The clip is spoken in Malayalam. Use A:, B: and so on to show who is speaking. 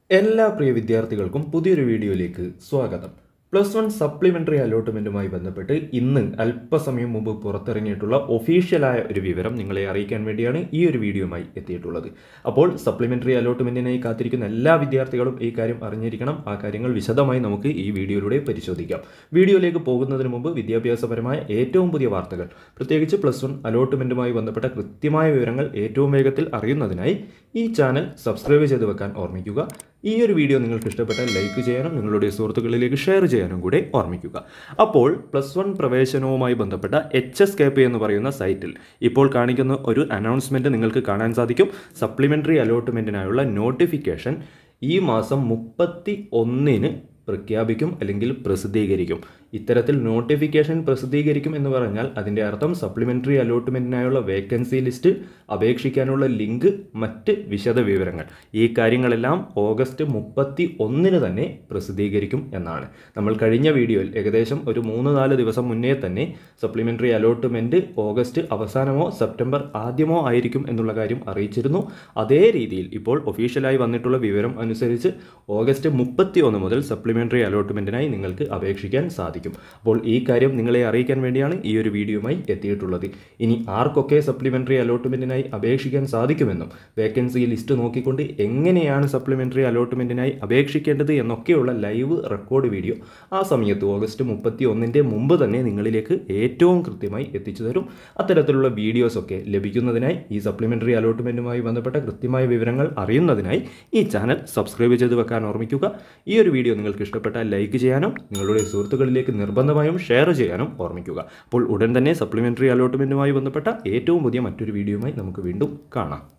A: എല്ലാ പ്രിയ വിദ്യാർത്ഥികൾക്കും പുതിയൊരു വീഡിയോയിലേക്ക് സ്വാഗതം. +1 സപ്ലിമെന്ററി അലോട്ട്മെന്റുമായി ബന്ധപ്പെട്ട് ഇന്ന് അല്പസമയം മുമ്പ് പുറത്തിറങ്ങിയിട്ടുള്ള ഒഫീഷ്യലായ ഒരു വിവരം നിങ്ങളെ അറിയിക്കാൻ വേണ്ടിയാണ് ഈ ഒരു വീഡിയോയുമായി എത്തിയിട്ടുള്ളത്. അപ്പോൾ സപ്ലിമെന്ററി അലോട്ട്മെന്റിനായി കാത്തിരിക്കുന്ന എല്ലാ വിദ്യാർത്ഥികളും ഈ കാര്യം അറിഞ്ഞിരിക്കണം. ആ കാര്യങ്ങൾ വിശദമായി നമുക്ക് ഈ വീഡിയോയിലൂടെ പരിശോധിക്കാം. വീഡിയോയിലേക്ക് പോകുന്നതിന് മുമ്പ് വിദ്യാഭ്യാസപരമായ ഏറ്റവും പുതിയ വാർത്തകൾ, പ്രത്യേകിച്ച് +1 അലോട്ട്മെന്റുമായി ബന്ധപ്പെട്ട കൃത്യമായ വിവരങ്ങൾ ഏറ്റവും വേഗത്തിൽ അറിയുന്നതിനായി ഈ ചാനൽ സബ്സ്ക്രൈബ് ചെയ്ത് വെക്കാൻ ഓർമ്മിക്കുക. ഈ ഒരു വീഡിയോ നിങ്ങൾക്ക് ഇഷ്ടപ്പെട്ടാൽ ലൈക്ക് ചെയ്യാനും നിങ്ങളുടെ സുഹൃത്തുക്കളിലേക്ക് ഷെയർ ചെയ്യാനും കൂടെ ഓർമ്മിക്കുക. അപ്പോൾ +1 പ്രവേശനവുമായി ബന്ധപ്പെട്ട HSKP എന്ന് പറയുന്ന സൈറ്റിൽ ഇപ്പോൾ കാണിക്കുന്ന ഒരു അനൗൺസ്മെൻറ്റ് നിങ്ങൾക്ക് കാണാൻ സാധിക്കും. സപ്ലിമെൻ്ററി അലോട്ട്മെൻറ്റിനായുള്ള നോട്ടിഫിക്കേഷൻ ഈ മാസം 31-ന് പ്രഖ്യാപിക്കും അല്ലെങ്കിൽ പ്രസിദ്ധീകരിക്കും. ഇത്തരത്തിൽ നോട്ടിഫിക്കേഷൻ പ്രസിദ്ധീകരിക്കും എന്ന് പറഞ്ഞാൽ അതിൻ്റെ അർത്ഥം സപ്ലിമെൻ്ററി അലോട്ട്മെൻറ്റിനായുള്ള വേക്കൻസി ലിസ്റ്റ്, അപേക്ഷിക്കാനുള്ള ലിങ്ക്, മറ്റ് വിശദ വിവരങ്ങൾ, ഈ കാര്യങ്ങളെല്ലാം ഓഗസ്റ്റ് 31-ന് തന്നെ പ്രസിദ്ധീകരിക്കും എന്നാണ്. നമ്മൾ കഴിഞ്ഞ വീഡിയോയിൽ ഏകദേശം ഒരു 3-4 ദിവസം മുന്നേ തന്നെ സപ്ലിമെൻ്ററി അലോട്ട്മെൻറ്റ് ഓഗസ്റ്റ് അവസാനമോ സെപ്റ്റംബർ ആദ്യമോ ആയിരിക്കും എന്നുള്ള കാര്യം അറിയിച്ചിരുന്നു. അതേ രീതിയിൽ ഇപ്പോൾ ഒഫീഷ്യലായി വന്നിട്ടുള്ള വിവരം അനുസരിച്ച് ഓഗസ്റ്റ് 31 മുതൽ സപ്ലിമെൻ്ററി അലോട്ട്മെൻറ്റിനായി നിങ്ങൾക്ക് അപേക്ഷിക്കാൻ സാധിക്കും. അപ്പോൾ ഈ കാര്യം നിങ്ങളെ അറിയിക്കാൻ വേണ്ടിയാണ് ഈ ഒരു വീഡിയോയുമായി എത്തിയിട്ടുള്ളത്. ഇനി ആർക്കൊക്കെ സപ്ലിമെൻ്ററി അലോട്ട്മെൻറ്റിനായി അപേക്ഷിക്കാൻ സാധിക്കുമെന്നും വേക്കൻസി ലിസ്റ്റ് നോക്കിക്കൊണ്ട് എങ്ങനെയാണ് സപ്ലിമെൻ്ററി അലോട്ട്മെൻറ്റിനായി അപേക്ഷിക്കേണ്ടത് എന്നൊക്കെയുള്ള ലൈവ് റെക്കോർഡ് വീഡിയോ ആ സമയത്ത് ഓഗസ്റ്റ് 31-ൻ്റെ മുമ്പ് തന്നെ നിങ്ങളിലേക്ക് ഏറ്റവും കൃത്യമായി എത്തിച്ചു തരും. അത്തരത്തിലുള്ള വീഡിയോസൊക്കെ ലഭിക്കുന്നതിനായി, ഈ സപ്ലിമെൻ്ററി അലോട്ട്മെൻറ്റുമായി ബന്ധപ്പെട്ട കൃത്യമായ വിവരങ്ങൾ അറിയുന്നതിനായി ഈ ചാനൽ സബ്സ്ക്രൈബ് ചെയ്ത് വെക്കാൻ ഓർമ്മിക്കുക. ഈ ഒരു വീഡിയോ നിങ്ങൾക്ക് ഇഷ്ടപ്പെട്ടാൽ ലൈക്ക് ചെയ്യാനും നിങ്ങളുടെ സുഹൃത്തുക്കളിലേക്ക് നിർബന്ധമായും ഷെയർ ചെയ്യാനും ഓർമ്മിക്കുക. അപ്പോൾ ഉടൻ തന്നെ സപ്ലിമെൻ്ററി അലോട്ട്മെൻറ്റുമായി ബന്ധപ്പെട്ട ഏറ്റവും പുതിയ മറ്റൊരു വീഡിയോയുമായി നമുക്ക് വീണ്ടും കാണാം.